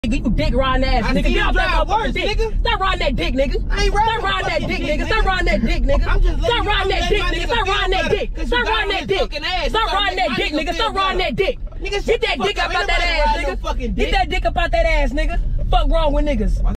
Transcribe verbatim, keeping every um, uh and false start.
You dick riding ass, I nigga. Get off that motherfucking dick. Nigga. Stop riding that dick, nigga. I ain't riding Stop riding that dick, nigga. Stop riding that dick, nigga. I'm just Stop riding that dick, letting nigga. my Stop riding that nigga dick. feel Stop better. riding that dick. Ass. Stop riding that dick, nigga. Stop riding that dick. Nigga, Get that dick up out that ass, nigga. nigga. Get that dick up out that ass, nigga. Fuck wrong with niggas.